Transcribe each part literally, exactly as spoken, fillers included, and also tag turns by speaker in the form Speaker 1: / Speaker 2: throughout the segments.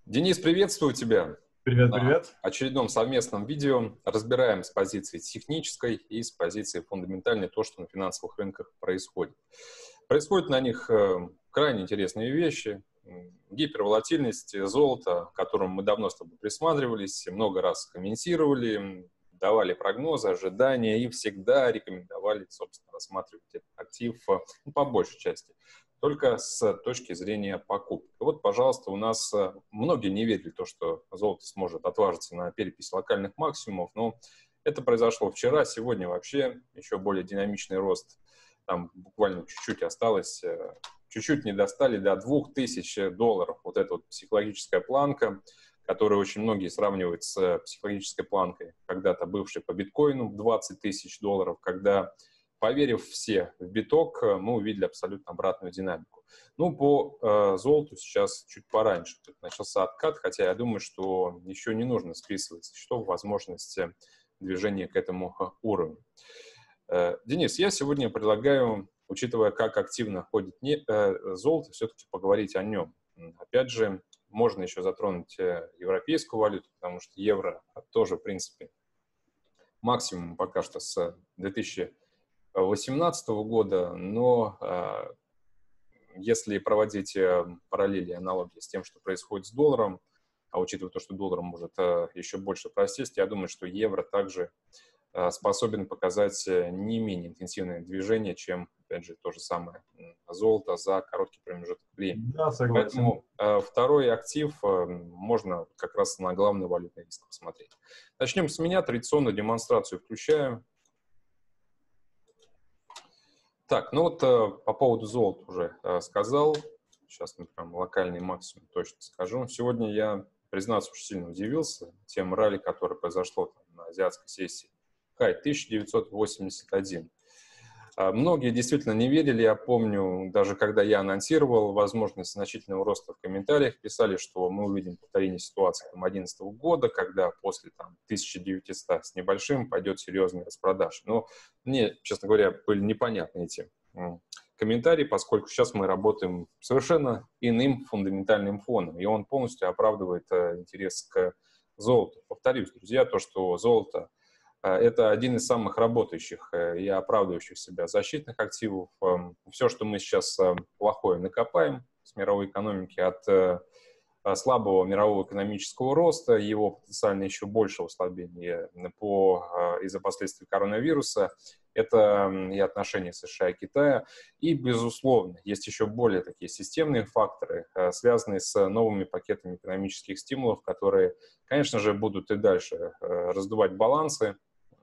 Speaker 1: Денис, приветствую тебя
Speaker 2: Привет,
Speaker 1: на
Speaker 2: привет.
Speaker 1: очередном совместном видео. Разбираем с позиции технической и с позиции фундаментальной то, что на финансовых рынках происходит. Происходят на них э, крайне интересные вещи. Гиперволатильность золота, к которому мы давно с тобой присматривались, много раз комментировали, давали прогнозы, ожидания и всегда рекомендовали, собственно, рассматривать этот актив, ну, по большей части, только с точки зрения покупки. Вот, пожалуйста, у нас многие не верили в то, что золото сможет отважиться на перепись локальных максимумов, но это произошло вчера, сегодня вообще еще более динамичный рост. Там буквально чуть-чуть осталось, чуть-чуть не достали до двух тысяч долларов. Вот эта вот психологическая планка, которую очень многие сравнивают с психологической планкой, когда-то бывшей по биткоину в двадцать тысяч долларов, когда, поверив все в биток, мы увидели абсолютно обратную динамику. Ну, по э, золоту сейчас чуть пораньше тут начался откат, хотя я думаю, что еще не нужно списывать со счетов возможности движения к этому уровню. Э, Денис, я сегодня предлагаю, учитывая, как активно ходит не, э, золото, все-таки поговорить о нем. Опять же, можно еще затронуть европейскую валюту, потому что евро тоже, в принципе, максимум пока что с две тысячи восемнадцатого года, но э, если проводить э, параллели, аналогии с тем, что происходит с долларом, а учитывая то, что доллар может э, еще больше просесть, я думаю, что евро также э, способен показать не менее интенсивное движение, чем, опять же, то же самое золото за короткий промежуток времени.
Speaker 2: Да, согласен.
Speaker 1: Поэтому э, второй актив э, можно как раз на главный валютный риск посмотреть. Начнем с меня. Традиционную демонстрацию включаю. Так, ну вот э, по поводу золота уже э, сказал. Сейчас мы прям локальный максимум точно скажу. Сегодня я, признаться, очень сильно удивился тем ралли, которое произошло там, на азиатской сессии. Хай, тысяча девятьсот восемьдесят один. Э, многие действительно не верили, я помню, даже когда я анонсировал возможность значительного роста в комментариях, писали, что мы увидим повторение ситуации две тысячи одиннадцатого года, когда после там, тысяча девятисот с небольшим пойдет серьезный распродаж. Но мне, честно говоря, были непонятны эти комментарии, поскольку сейчас мы работаем совершенно иным фундаментальным фоном, и он полностью оправдывает э, интерес к золоту. Повторюсь, друзья, то, что золото — это один из самых работающих и оправдывающих себя защитных активов. Все, что мы сейчас плохое накопаем с мировой экономики, от слабого мирового экономического роста, его потенциально еще большего ослабления по, из-за последствий коронавируса, это и отношения США и Китая. И, безусловно, есть еще более такие системные факторы, связанные с новыми пакетами экономических стимулов, которые, конечно же, будут и дальше раздувать балансы,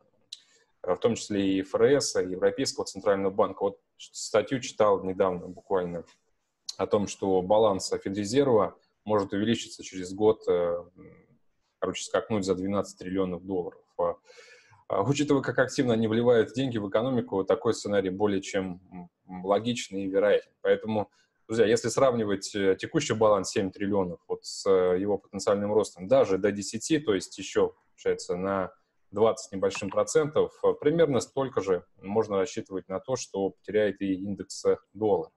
Speaker 1: в том числе и эф эр эс, и Европейского центрального банка. Вот статью читал недавно буквально о том, что баланс Федрезерва может увеличиться через год, короче, скакнуть за двенадцать триллионов долларов. Учитывая, как активно они вливают деньги в экономику, такой сценарий более чем логичный и вероятен. Поэтому, друзья, если сравнивать текущий баланс семь триллионов вот с его потенциальным ростом даже до десяти, то есть еще, получается, на двадцать небольшим процентов, примерно столько же можно рассчитывать на то, что потеряет и индекс доллара.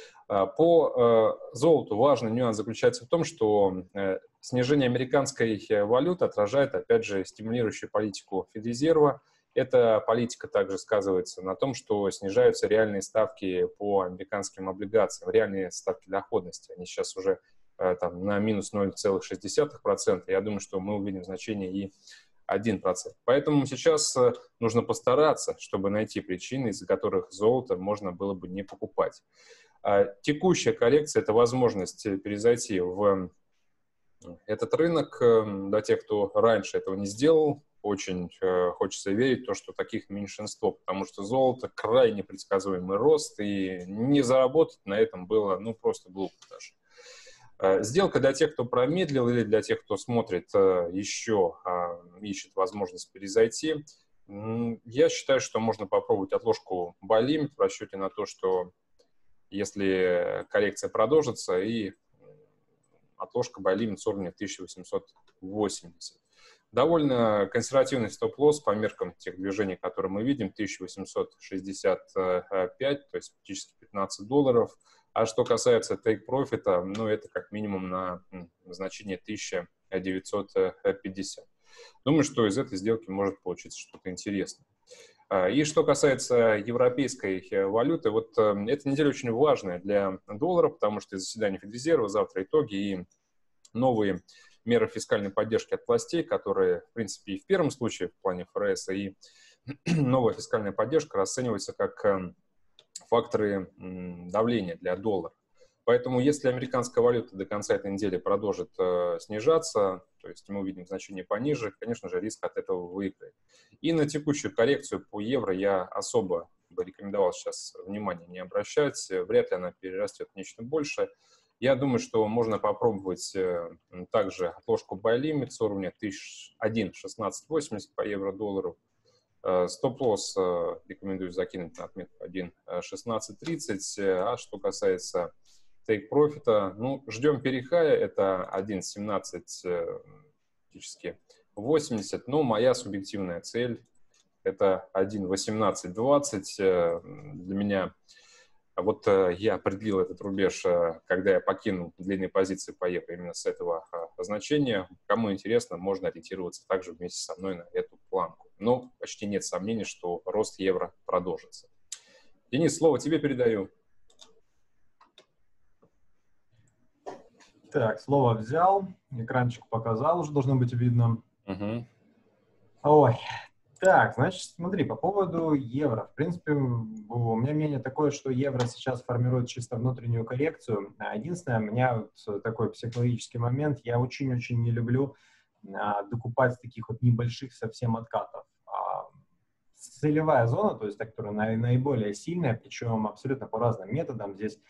Speaker 1: По золоту важный нюанс заключается в том, что снижение американской валюты отражает, опять же, стимулирующую политику Федрезерва. Эта политика также сказывается на том, что снижаются реальные ставки по американским облигациям, реальные ставки доходности. Они сейчас уже там, на минус ноль целых шесть десятых процента. Я думаю, что мы увидим значение и один процент. Поэтому сейчас нужно постараться, чтобы найти причины, из-за которых золото можно было бы не покупать. А текущая коррекция — это возможность перезайти в этот рынок. Для тех, кто раньше этого не сделал, очень э, хочется верить в то, что таких меньшинство, потому что золото — крайне предсказуемый рост, и не заработать на этом было ну просто глупо даже. Сделка для тех, кто промедлил, или для тех, кто смотрит еще, ищет возможность перезайти. Я считаю, что можно попробовать отложку buy-limit в расчете на то, что если коррекция продолжится, и отложка buy-limit с уровня тысяча восемьсот восемьдесят. Довольно консервативный стоп-лосс по меркам тех движений, которые мы видим, тысяча восемьсот шестьдесят пять, то есть практически пятнадцать долларов. А что касается take profit, ну, это как минимум на значение тысяча девятьсот пятьдесят. Думаю, что из этой сделки может получиться что-то интересное. И что касается европейской валюты, вот эта неделя очень важная для доллара, потому что заседание Федрезерва, завтра итоги и новые меры фискальной поддержки от властей, которые, в принципе, и в первом случае в плане ФРС, и новая фискальная поддержка расцениваются как факторы давления для доллара. Поэтому если американская валюта до конца этой недели продолжит э, снижаться, то есть мы увидим значение пониже, конечно же, риск от этого выиграет. И на текущую коррекцию по евро я особо бы рекомендовал сейчас внимания не обращать. Вряд ли она перерастет в нечто большее. Я думаю, что можно попробовать э, также отложку buy limit с уровня один шестнадцать восемьдесят по евро-доллару. Э, стоп-лосс э, рекомендую закинуть на отметку один шестнадцать тридцать. А что касается take profit, ну, ждем перехая, это один семнадцать восемьдесят, но моя субъективная цель это один восемнадцать двадцать. Для меня, вот я определил этот рубеж, когда я покинул длинные позиции по евро именно с этого значения. Кому интересно, можно ориентироваться также вместе со мной на эту планку. Но почти нет сомнений, что рост евро продолжится. Денис, слово тебе передаю.
Speaker 2: Так, слово взял, экранчик показал, уже должно быть видно.
Speaker 1: Угу.
Speaker 2: Ой, так, значит, смотри, по поводу евро. В принципе, у меня мнение такое, что евро сейчас формирует чисто внутреннюю коррекцию. Единственное, у меня вот такой психологический момент, я очень-очень не люблю а, докупать с таких вот небольших совсем откатов. А, целевая зона, то есть та, которая наиболее сильная, причем абсолютно по разным методам, здесь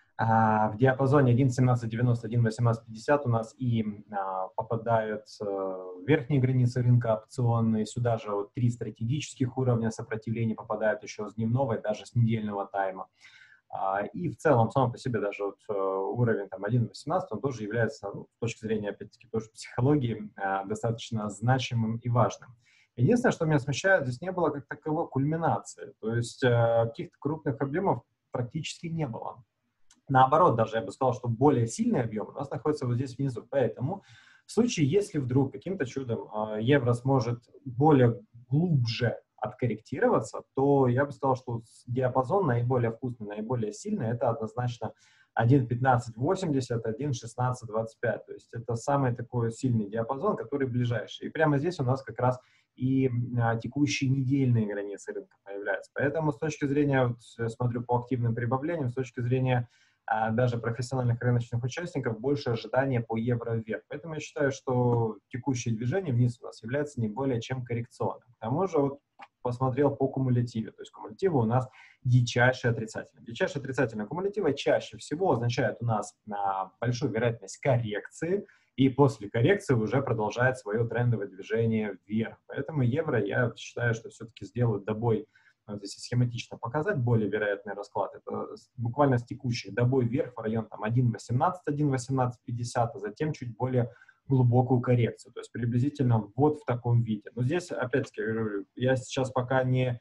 Speaker 2: в диапазоне один семнадцать девяносто — один восемнадцать пятьдесят у нас и а, попадают а, верхние границы рынка опционные, сюда же вот три стратегических уровня сопротивления попадают еще с дневного и даже с недельного тайма. А, и в целом, сам по себе даже вот, а, уровень там, один восемнадцать, он тоже является, ну, с точки зрения, опять-таки, тоже психологии, а, достаточно значимым и важным. Единственное, что меня смущает, здесь не было как таковой кульминации, то есть а, каких-то крупных объемов практически не было. Наоборот, даже я бы сказал, что более сильный объем у нас находится вот здесь внизу. Поэтому в случае, если вдруг каким-то чудом э, евро сможет более глубже откорректироваться, то я бы сказал, что диапазон наиболее вкусный, наиболее сильный, это однозначно один пятнадцать восемьдесят, один шестнадцать двадцать пять. То есть это самый такой сильный диапазон, который ближайший. И прямо здесь у нас как раз и а, текущие недельные границы рынка появляются. Поэтому с точки зрения, вот, я смотрю по активным прибавлениям, с точки зрения а, даже профессиональных рыночных участников, больше ожидания по евро вверх. Поэтому я считаю, что текущее движение вниз у нас является не более чем коррекционным. К тому же вот посмотрел по кумулятиве. То есть кумулятивы у нас дичайше отрицательные. Дичайше отрицательные кумулятивы чаще всего означают у нас а, большую вероятность коррекции, и после коррекции уже продолжает свое трендовое движение вверх. Поэтому евро, я считаю, что все-таки сделают добой, вот если схематично показать, более вероятный расклад. Это буквально с текущих добой вверх в район там, один восемнадцать — один восемнадцать пятьдесят, а затем чуть более глубокую коррекцию. То есть приблизительно вот в таком виде. Но здесь, опять-таки, я сейчас пока не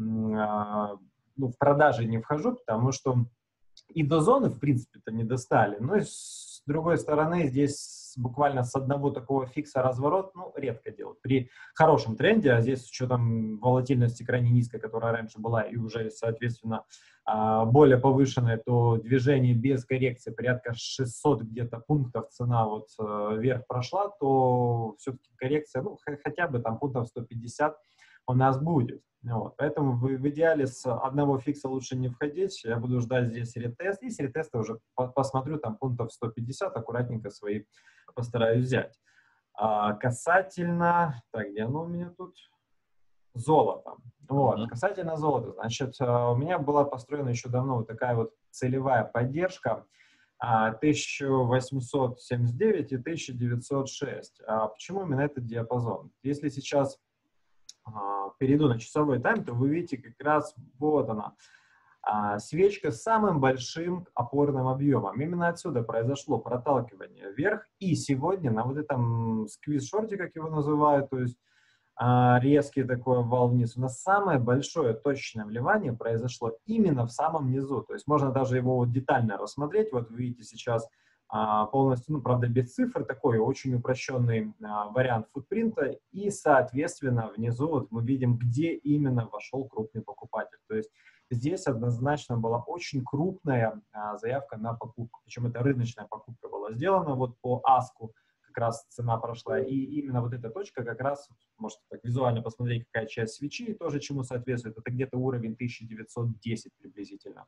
Speaker 2: а, ну, в продаже не вхожу, потому что и до зоны, в принципе-то, не достали. Но и с другой стороны, здесь буквально с одного такого фикса разворот, ну, редко делают. При хорошем тренде, а здесь с учетом волатильности крайне низкой, которая раньше была, и уже, соответственно, более повышенная, то движение без коррекции порядка шестьсот где-то пунктов цена вот вверх прошла, то все-таки коррекция, ну, хотя бы там пунктов сто пятьдесят у нас будет. Вот. Поэтому в, в идеале с одного фикса лучше не входить. Я буду ждать здесь ретест. И с ретеста уже по посмотрю, там пунктов сто пятьдесят, аккуратненько свои постараюсь взять. А, касательно... Так, где оно у меня тут? Золото. Вот. Mm-hmm. Касательно золота. Значит, у меня была построена еще давно вот такая вот целевая поддержка тысяча восемьсот семьдесят девять и тысяча девятьсот шесть. А почему именно этот диапазон? Если сейчас перейду на часовой тайм, то вы видите как раз вот она, а, свечка с самым большим опорным объемом. Именно отсюда произошло проталкивание вверх, и сегодня на вот этом сквиз-шорте, как его называют, то есть резкий такой вал вниз. У нас самое большое точное вливание произошло именно в самом низу. То есть можно даже его вот детально рассмотреть. Вот вы видите сейчас а, полностью, ну, правда, без цифр, такой очень упрощенный а, вариант футпринта. И, соответственно, внизу вот мы видим, где именно вошел крупный покупатель. То есть здесь однозначно была очень крупная а, заявка на покупку. Причем это рыночная покупка была сделана вот по аску. Как раз цена прошла, и именно вот эта точка как раз, можете так визуально посмотреть, какая часть свечи, тоже чему соответствует, это где-то уровень тысяча девятьсот десять приблизительно.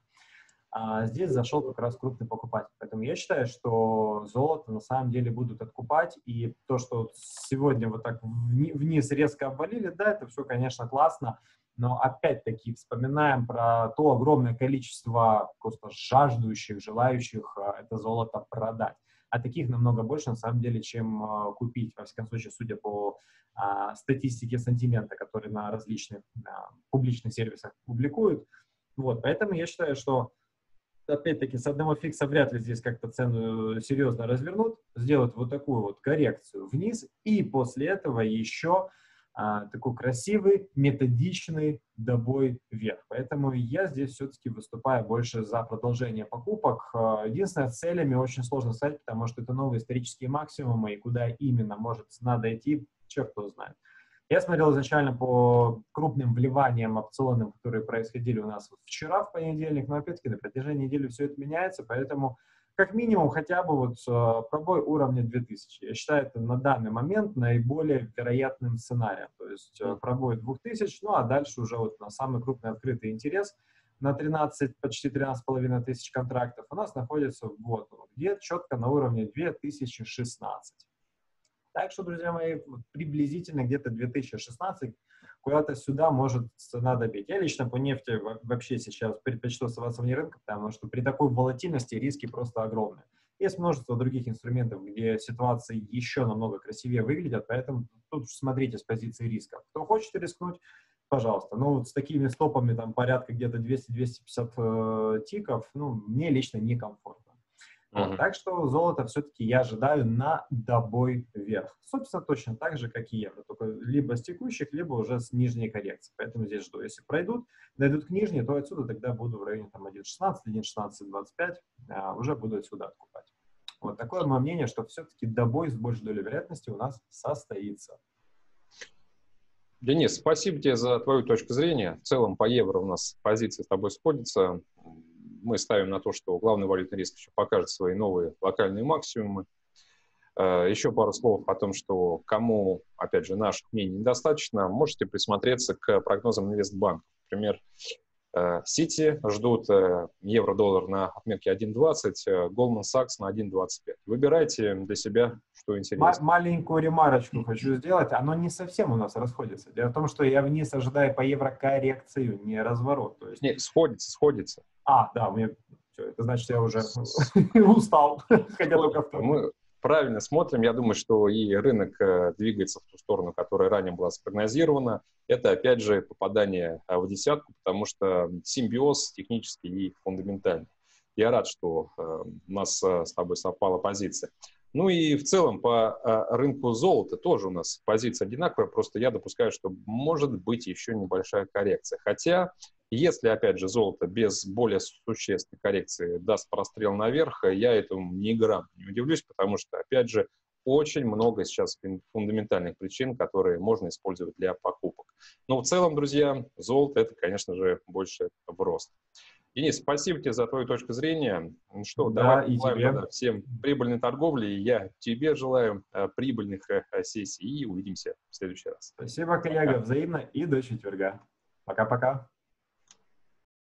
Speaker 2: А здесь зашел как раз крупный покупатель. Поэтому я считаю, что золото на самом деле будут откупать, и то, что сегодня вот так вниз резко обвалили, да, это все, конечно, классно, но опять-таки вспоминаем про то огромное количество просто жаждущих, желающих это золото продать. А таких намного больше, на самом деле, чем uh, купить, во всяком случае, судя по uh, статистике сантимента, которые на различных uh, публичных сервисах публикуют. Вот, поэтому я считаю, что, опять-таки, с одного фикса вряд ли здесь как-то цену серьезно развернут, сделают вот такую вот коррекцию вниз, и после этого еще uh, такой красивый, методичный добой вверх. Поэтому я здесь все-таки выступаю больше за продолжение покупок. Единственное, с целями очень сложно сказать, потому что это новые исторические максимумы, и куда именно может цена дойти, черт кто знает. Я смотрел изначально по крупным вливаниям опционным, которые происходили у нас вчера, в понедельник, но опять-таки на протяжении недели все это меняется, поэтому как минимум хотя бы вот пробой уровня две тысячи. Я считаю, это на данный момент наиболее вероятным сценарием. То есть пробой две тысячи, ну а дальше уже вот на самый крупный открытый интерес на тринадцать, почти тринадцать с половиной тысяч контрактов у нас находится вот где четко на уровне две тысячи шестнадцать. Так что, друзья мои, приблизительно где-то две тысячи шестнадцать куда-то сюда может цена добить. Я лично по нефти вообще сейчас предпочту оставаться вне рынка, потому что при такой волатильности риски просто огромные. Есть множество других инструментов, где ситуации еще намного красивее выглядят, поэтому тут смотрите с позиции риска. Кто хочет рискнуть, пожалуйста. Но вот с такими стопами там порядка где-то двести — двести пятьдесят э, тиков, ну, мне лично некомфортно. Вот, uh-huh. Так что золото все-таки я ожидаю на добой вверх. Собственно, точно так же, как и евро. Только либо с текущих, либо уже с нижней коррекции. Поэтому здесь жду. Если пройдут, дойдут к нижней, то отсюда тогда буду в районе там один шестнадцать, один шестнадцать двадцать пять, а, уже буду отсюда откупать. Вот такое мое мнение, что все-таки добой с большей долей вероятности у нас состоится.
Speaker 1: Денис, спасибо тебе за твою точку зрения. В целом по евро у нас позиции с тобой сходятся. Мы ставим на то, что главный валютный риск еще покажет свои новые локальные максимумы. Еще пару слов о том, что кому, опять же, наших мнений недостаточно, можете присмотреться к прогнозам инвестбанка. Например, Сити ждут евро-доллар на отметке один двадцать, Goldman Sachs на один двадцать пять. Выбирайте для себя, что интересно.
Speaker 2: Маленькую ремарочку хочу сделать. Оно не совсем у нас расходится. Дело в том, что я вниз ожидаю по евро коррекцию, не разворот. То есть...
Speaker 1: Не, сходится, сходится.
Speaker 2: А, да, мне... Все, это значит, я уже устал. Хотя только в
Speaker 1: Мы правильно смотрим. Я думаю, что и рынок двигается в ту сторону, которая ранее была спрогнозирована. Это, опять же, попадание в десятку, потому что симбиоз технический и фундаментальный. Я рад, что у нас с тобой совпала позиция. Ну и в целом по рынку золота тоже у нас позиция одинаковая, просто я допускаю, что может быть еще небольшая коррекция. Хотя, если, опять же, золото без более существенной коррекции даст прострел наверх, я этому ни грамма не удивлюсь, потому что, опять же, очень много сейчас фундаментальных причин, которые можно использовать для покупок. Но в целом, друзья, золото — это, конечно же, больше в рост. Денис, спасибо тебе за твою точку зрения. Ну что,
Speaker 2: да,
Speaker 1: давай
Speaker 2: и
Speaker 1: желаем
Speaker 2: тебе.
Speaker 1: всем прибыльной торговли. И я тебе желаю э, прибыльных э, сессий. И увидимся в следующий раз.
Speaker 2: Спасибо, коллега. Взаимно и до четверга. Пока-пока.